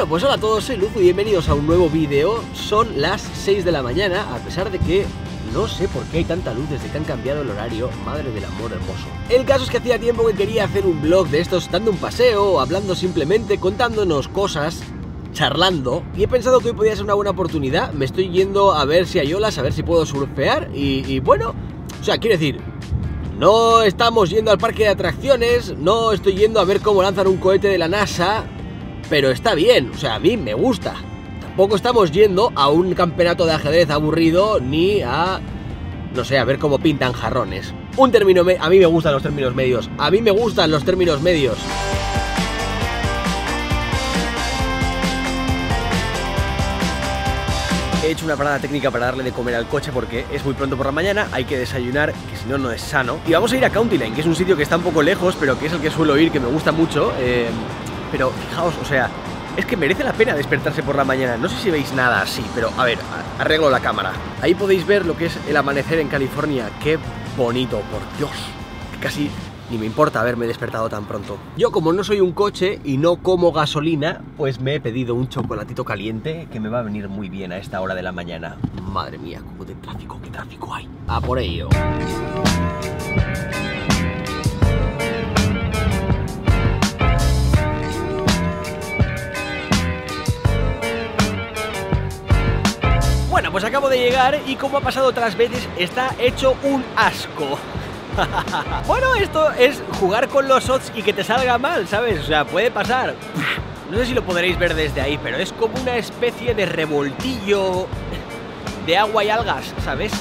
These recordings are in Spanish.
Bueno, pues hola a todos, soy Luzu y bienvenidos a un nuevo vídeo. Son las 6 de la mañana, a pesar de que no sé por qué hay tanta luz desde que han cambiado el horario. Madre del amor hermoso. El caso es que hacía tiempo que quería hacer un vlog de estos, dando un paseo, hablando simplemente, contándonos cosas, charlando, y he pensado que hoy podía ser una buena oportunidad. Me estoy yendo a ver si hay olas, a ver si puedo surfear y bueno, o sea, quiero decir, no estamos yendo al parque de atracciones, no estoy yendo a ver cómo lanzan un cohete de la NASA, pero está bien, o sea, a mí me gusta. Tampoco estamos yendo a un campeonato de ajedrez aburrido ni a, no sé, a ver cómo pintan jarrones. Un término a mí me gustan los términos medios. A mí me gustan los términos medios. He hecho una parada técnica para darle de comer al coche porque es muy pronto por la mañana, hay que desayunar, que si no, no es sano. Y vamos a ir a County Line, que es un sitio que está un poco lejos, pero que es el que suelo ir, que me gusta mucho. Pero fijaos, o sea, es que merece la pena despertarse por la mañana. No sé si veis nada así, pero a ver, arreglo la cámara. Ahí podéis ver lo que es el amanecer en California. Qué bonito, por Dios. Casi ni me importa haberme despertado tan pronto. Yo, como no soy un coche y no como gasolina, pues me he pedido un chocolatito caliente que me va a venir muy bien a esta hora de la mañana. Madre mía, cómo de tráfico, qué tráfico hay. A por ello. Bueno, pues acabo de llegar y como ha pasado otras veces, está hecho un asco. Bueno, esto es jugar con los odds y que te salga mal, ¿sabes? O sea, puede pasar. No sé si lo podréis ver desde ahí, pero es como una especie de revoltillo de agua y algas, ¿sabes?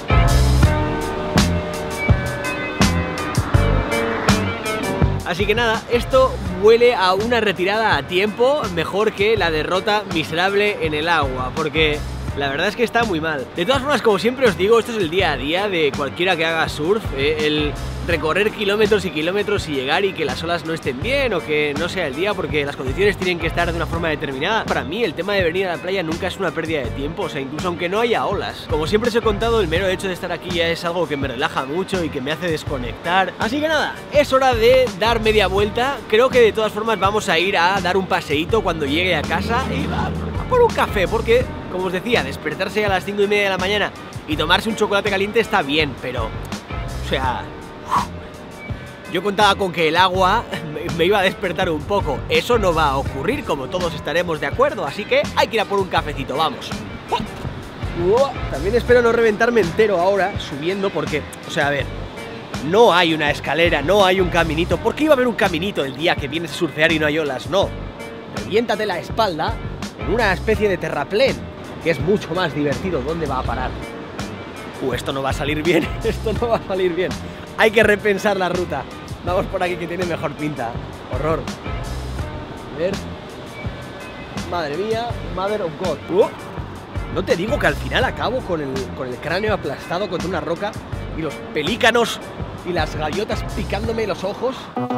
Así que nada, esto huele a una retirada a tiempo, mejor que la derrota miserable en el agua, porque la verdad es que está muy mal. De todas formas, como siempre os digo, esto es el día a día de cualquiera que haga surf, el recorrer kilómetros y kilómetros y llegar y que las olas no estén bien o que no sea el día porque las condiciones tienen que estar de una forma determinada. Para mí el tema de venir a la playa nunca es una pérdida de tiempo, o sea, incluso aunque no haya olas. Como siempre os he contado, el mero hecho de estar aquí ya es algo que me relaja mucho y que me hace desconectar. Así que nada, es hora de dar media vuelta. Creo que de todas formas vamos a ir a dar un paseíto cuando llegue a casa y a por un café, porque, como os decía, despertarse a las 5:30 de la mañana y tomarse un chocolate caliente está bien, pero, o sea, yo contaba con que el agua me iba a despertar un poco. Eso no va a ocurrir, como todos estaremos de acuerdo, así que hay que ir a por un cafecito, vamos. También espero no reventarme entero ahora subiendo porque, o sea, a ver, no hay una escalera, no hay un caminito. ¿Por qué iba a haber un caminito el día que vienes a surfear y no hay olas? No, reviéntate la espalda en una especie de terraplén, que es mucho más divertido. ¿Dónde va a parar? Esto no va a salir bien, esto no va a salir bien. Hay que repensar la ruta. Vamos por aquí que tiene mejor pinta. Horror. A ver. Madre mía, Mother of God. No te digo que al final acabo con el cráneo aplastado contra una roca y los pelícanos y las gaviotas picándome los ojos.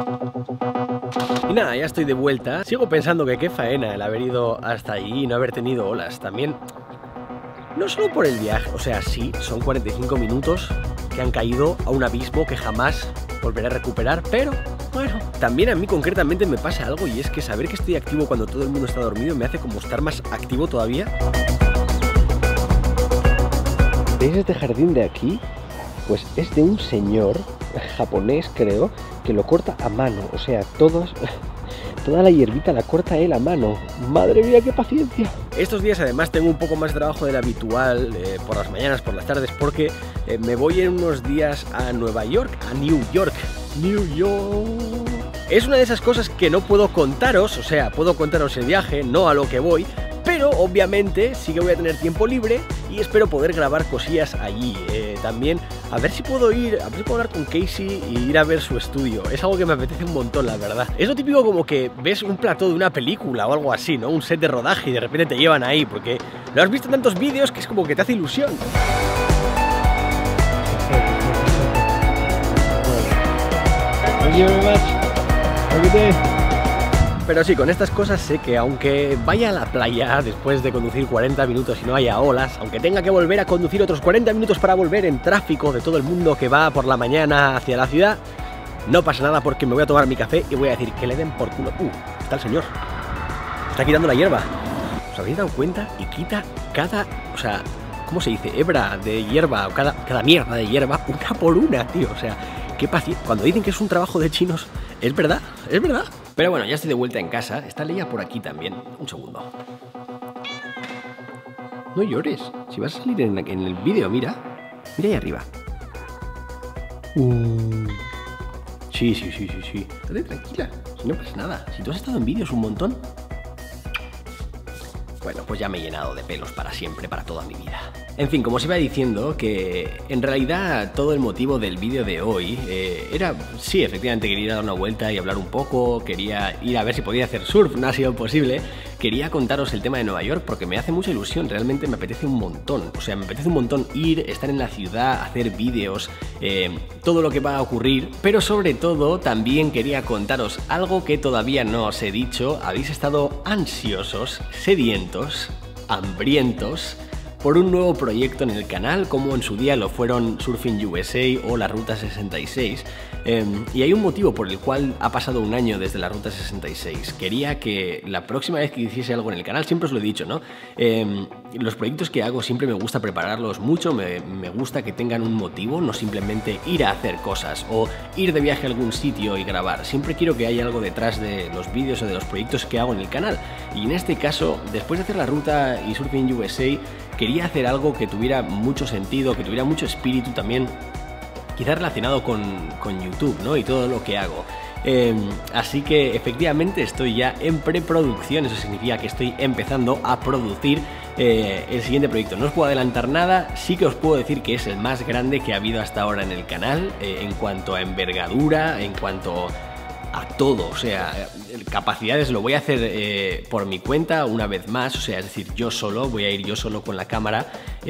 Y nada, ya estoy de vuelta. Sigo pensando que qué faena el haber ido hasta allí y no haber tenido olas. También, no solo por el viaje, o sea, sí, son 45 minutos que han caído a un abismo que jamás volveré a recuperar, pero bueno, también a mí concretamente me pasa algo y es que saber que estoy activo cuando todo el mundo está dormido me hace como estar más activo todavía. ¿Veis este jardín de aquí? Pues es de un señor japonés, creo, que lo corta a mano, o sea, toda la hierbita la corta él a mano. Madre mía, qué paciencia. Estos días además tengo un poco más de trabajo del habitual, por las mañanas, por las tardes, porque me voy en unos días a Nueva York, a New York. Es una de esas cosas que no puedo contaros, o sea, puedo contaros el viaje, no a lo que voy, pero obviamente sí que voy a tener tiempo libre y espero poder grabar cosillas allí. También a ver si puedo hablar con Casey y ir a ver su estudio. Es algo que me apetece un montón, la verdad. Es lo típico como que ves un plató de una película o algo así, ¿no? Un set de rodaje y de repente te llevan ahí, porque lo has visto en tantos vídeos que es como que te hace ilusión. Thank you very much. Have a good day. Pero sí, con estas cosas sé que aunque vaya a la playa después de conducir 40 minutos y no haya olas, aunque tenga que volver a conducir otros 40 minutos para volver en tráfico de todo el mundo que va por la mañana hacia la ciudad, no pasa nada porque me voy a tomar mi café y voy a decir que le den por culo. Está el señor. Está quitando la hierba. ¿Os habéis dado cuenta? Y quita cada, o sea, ¿cómo se dice? Hebra de hierba, o cada mierda de hierba, una por una, tío. O sea, qué paciencia. Cuando dicen que es un trabajo de chinos, es verdad, es verdad. Pero bueno, ya estoy de vuelta en casa. Está Leia por aquí también. Un segundo. No llores. Si vas a salir en el vídeo, mira. Mira ahí arriba. Sí. Estate tranquila. Si no pasa nada. Si tú has estado en vídeos un montón. Bueno, pues ya me he llenado de pelos para siempre, para toda mi vida. En fin, como os iba diciendo, que en realidad todo el motivo del vídeo de hoy era, sí, efectivamente quería ir a dar una vuelta y hablar un poco, quería ir a ver si podía hacer surf, no ha sido posible. Quería contaros el tema de Nueva York porque me hace mucha ilusión, realmente me apetece un montón. O sea, me apetece un montón ir, estar en la ciudad, hacer vídeos, todo lo que va a ocurrir. Pero sobre todo también quería contaros algo que todavía no os he dicho. Habéis estado ansiosos, sedientos, hambrientos por un nuevo proyecto en el canal, como en su día lo fueron Surfing USA o la Ruta 66. Y hay un motivo por el cual ha pasado un año desde la Ruta 66. Quería que la próxima vez que hiciese algo en el canal, siempre os lo he dicho, ¿no? Los proyectos que hago siempre me gusta prepararlos mucho, me gusta que tengan un motivo, no simplemente ir a hacer cosas o ir de viaje a algún sitio y grabar. Siempre quiero que haya algo detrás de los vídeos o de los proyectos que hago en el canal. Y en este caso, después de hacer la Ruta y Surfing USA, quería hacer algo que tuviera mucho sentido, que tuviera mucho espíritu también, quizás relacionado con YouTube, ¿no? Y todo lo que hago. Así que efectivamente estoy ya en preproducción, eso significa que estoy empezando a producir el siguiente proyecto. No os puedo adelantar nada, sí que os puedo decir que es el más grande que ha habido hasta ahora en el canal, en cuanto a envergadura, en cuanto a todo, o sea, capacidades lo voy a hacer por mi cuenta una vez más, o sea, es decir, yo solo, voy a ir yo solo con la cámara,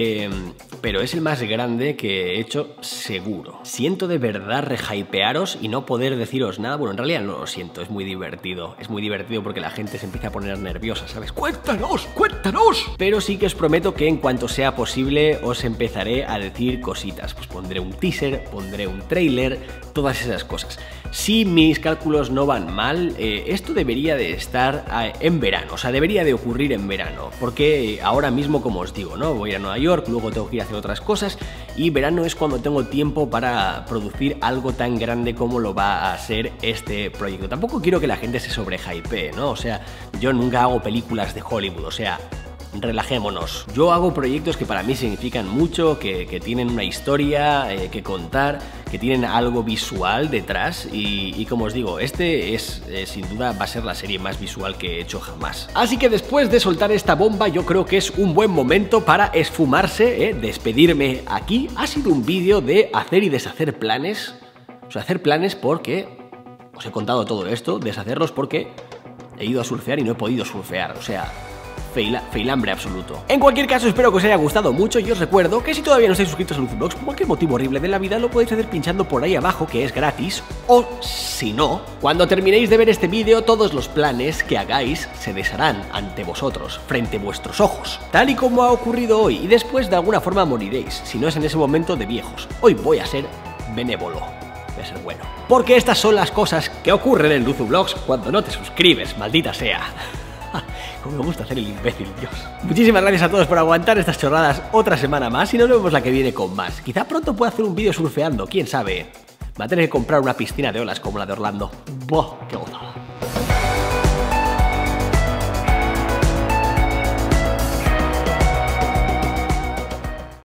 pero es el más grande que he hecho seguro. Siento de verdad rehypearos y no poder deciros nada, bueno, en realidad no lo siento, es muy divertido porque la gente se empieza a poner nerviosa, ¿sabes? ¡Cuéntanos, cuéntanos! Pero sí que os prometo que en cuanto sea posible os empezaré a decir cositas, pues pondré un teaser, pondré un tráiler, todas esas cosas. Si mis cálculos no van mal, esto debería de estar en verano, o sea, debería de ocurrir en verano, porque ahora mismo, como os digo, ¿no? Voy a Nueva York, luego tengo que ir a hacer otras cosas, y verano es cuando tengo tiempo para producir algo tan grande como lo va a ser este proyecto. Tampoco quiero que la gente se sobrehypee, ¿no? O sea, yo nunca hago películas de Hollywood, o sea, relajémonos. Yo hago proyectos que para mí significan mucho, que tienen una historia que contar, que tienen algo visual detrás y como os digo, este es sin duda va a ser la serie más visual que he hecho jamás. Así que después de soltar esta bomba yo creo que es un buen momento para esfumarse, despedirme aquí. Ha sido un vídeo de hacer y deshacer planes, o sea, hacer planes porque os he contado todo esto, deshacerlos porque he ido a surfear y no he podido surfear, o sea, feilambre absoluto. En cualquier caso, espero que os haya gustado mucho y os recuerdo que si todavía no estáis suscritos a Luzvlogs por cualquier motivo horrible de la vida, lo podéis hacer pinchando por ahí abajo, que es gratis, o si no, cuando terminéis de ver este vídeo, todos los planes que hagáis se desharán ante vosotros, frente a vuestros ojos, tal y como ha ocurrido hoy, y después de alguna forma moriréis, si no es en ese momento de viejos. Hoy voy a ser benévolo. Voy a ser bueno. Porque estas son las cosas que ocurren en Luzvlogs cuando no te suscribes, maldita sea. Como me gusta hacer el imbécil, Dios. Muchísimas gracias a todos por aguantar estas chorradas otra semana más y nos vemos la que viene con más. Quizá pronto pueda hacer un vídeo surfeando, quién sabe. Va a tener que comprar una piscina de olas como la de Orlando. ¡Buah, qué gozada!